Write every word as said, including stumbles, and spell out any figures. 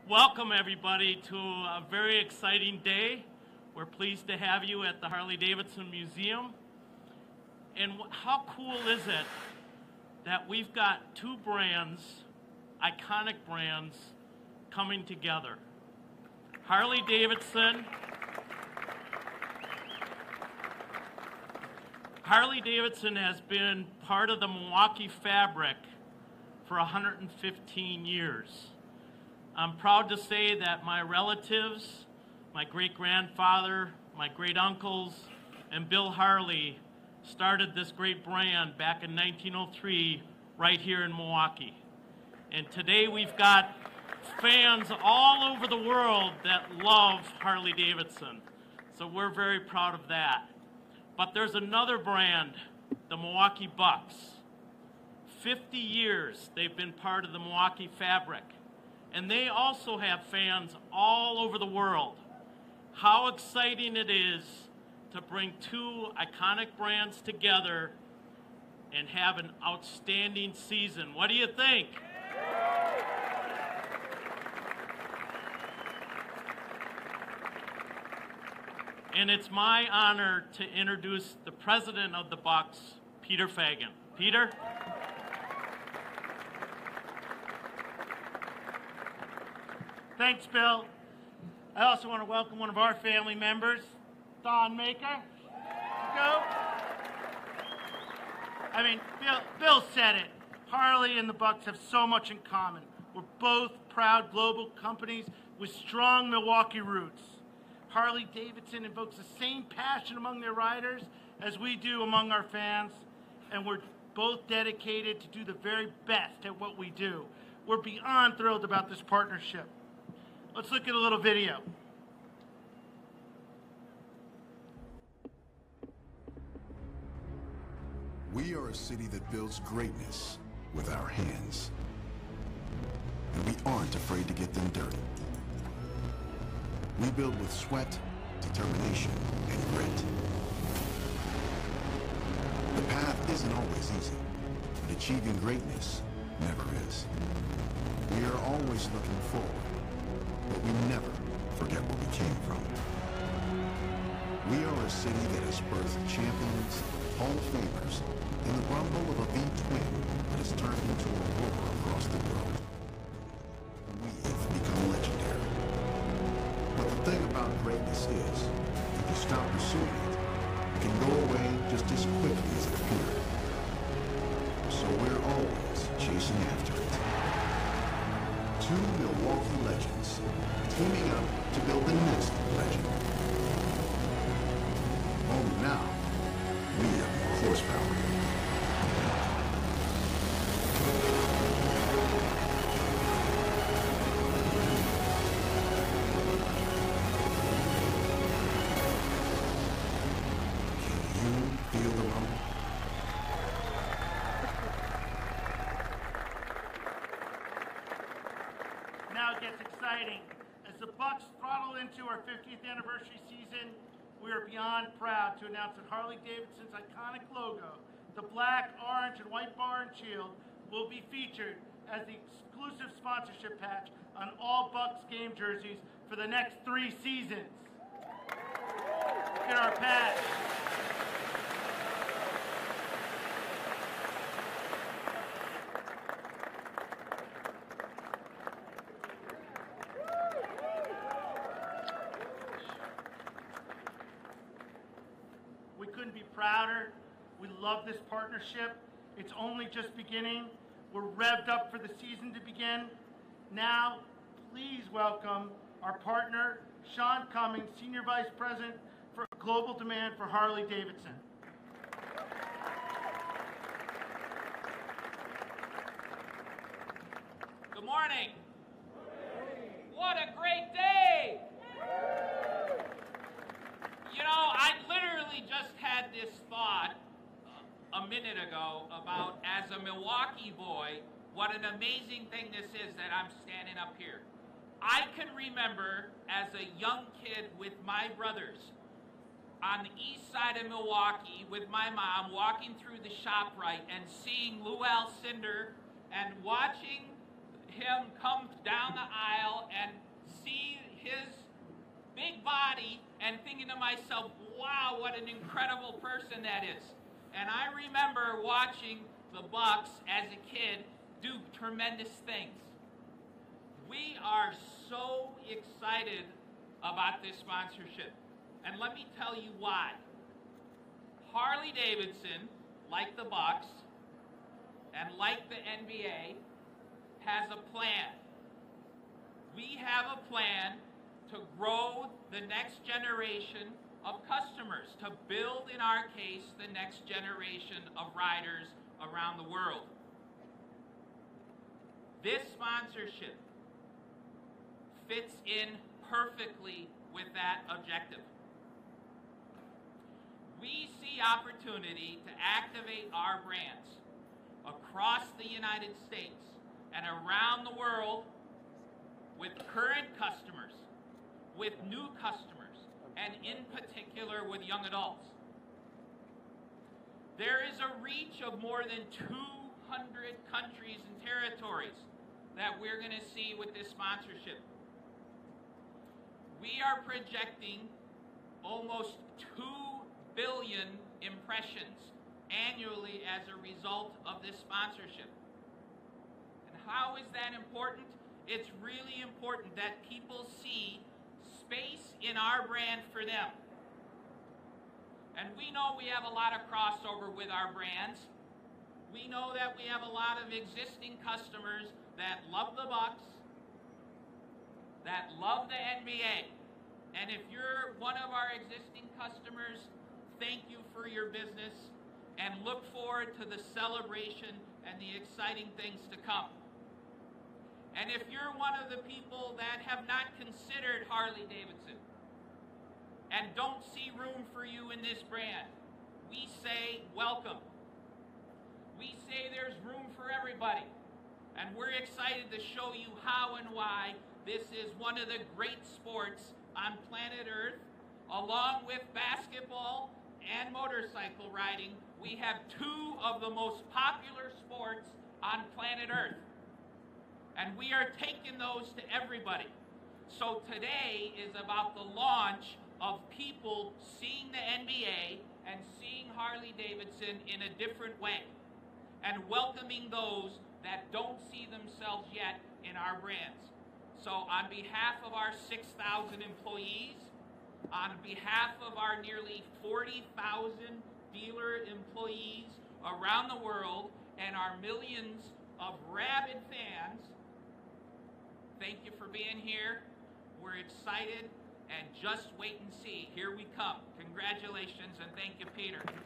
Welcome everybody to a very exciting day. We're pleased to have you at the Harley-Davidson Museum. And how cool is it that we've got two brands, iconic brands, coming together. Harley-Davidson Harley-Davidson has been part of the Milwaukee fabric for one hundred fifteen years. I'm proud to say that my relatives, my great-grandfather, my great-uncles, and Bill Harley started this great brand back in nineteen oh three right here in Milwaukee. And today we've got fans all over the world that love Harley-Davidson. So we're very proud of that. But there's another brand, the Milwaukee Bucks. fifty years they've been part of the Milwaukee fabric. And they also have fans all over the world. How exciting it is to bring two iconic brands together and have an outstanding season. What do you think? And it's my honor to introduce the president of the Bucks, Peter Fagan. Peter? Thanks, Bill. I also want to welcome one of our family members, Don Maker. Go. I mean, Bill, Bill said it. Harley and the Bucks have so much in common. We're both proud global companies with strong Milwaukee roots. Harley-Davidson invokes the same passion among their riders as we do among our fans, and we're both dedicated to do the very best at what we do. We're beyond thrilled about this partnership. Let's look at a little video. We are a city that builds greatness with our hands, and we aren't afraid to get them dirty. We build with sweat, determination, and grit. The path isn't always easy, but achieving greatness never is. We are always looking forward, but we never forget where we came from. We are a city that has birthed champions, Hall of Famers, and the rumble of a V-twin that has turned into a roar across the world. We have become legendary. But the thing about greatness is, if you stop pursuing it, it can go away just as quickly as it appeared. So we're always chasing after it. Two Milwaukee legends, teaming up to build the next legend. Only now, we have more horsepower. Now it gets exciting. As the Bucks throttle into our fiftieth anniversary season, we are beyond proud to announce that Harley-Davidson's iconic logo, the black, orange, and white bar and shield, will be featured as the exclusive sponsorship patch on all Bucks game jerseys for the next three seasons. Look at our patch. We couldn't be prouder. We love this partnership. It's only just beginning. We're revved up for the season to begin. Now, please welcome our partner, Sean Cummings, Senior Vice President for Global Demand for Harley-Davidson. Good morning. What a great day! You know, I literally just had this thought a minute ago about, as a Milwaukee boy, what an amazing thing this is that I'm standing up here. I can remember as a young kid with my brothers on the east side of Milwaukee with my mom walking through the ShopRite and seeing Lou Alcindor and watching him come down the aisle and and thinking to myself, wow, what an incredible person that is. And I remember watching the Bucks as a kid do tremendous things. We are so excited about this sponsorship. And let me tell you why. Harley-Davidson, like the Bucks, and like the N B A, has a plan. We have a plan to grow the next generation of customers, to build, in our case, the next generation of riders around the world. This sponsorship fits in perfectly with that objective. We see opportunity to activate our brands across the United States and around the world with current customers, with new customers, and in particular with young adults. There is a reach of more than two hundred countries and territories that we're going to see with this sponsorship. We are projecting almost two billion impressions annually as a result of this sponsorship. And how is that important? It's really important that people see space in our brand for them. And we know we have a lot of crossover with our brands. We know that we have a lot of existing customers that love the Bucks, that love the N B A. And if you're one of our existing customers, thank you for your business and look forward to the celebration and the exciting things to come. And if you're one of the people that have not considered Harley-Davidson and don't see room for you in this brand, we say welcome. We say there's room for everybody. And we're excited to show you how and why this is one of the great sports on planet Earth. Along with basketball and motorcycle riding, we have two of the most popular sports on planet Earth. And we are taking those to everybody. So today is about the launch of people seeing the N B A and seeing Harley-Davidson in a different way, and welcoming those that don't see themselves yet in our brands. So on behalf of our six thousand employees, on behalf of our nearly forty thousand dealer employees around the world, and our millions of rabid fans, thank you for being here. We're excited, and just wait and see. Here we come. Congratulations, and thank you, Peter.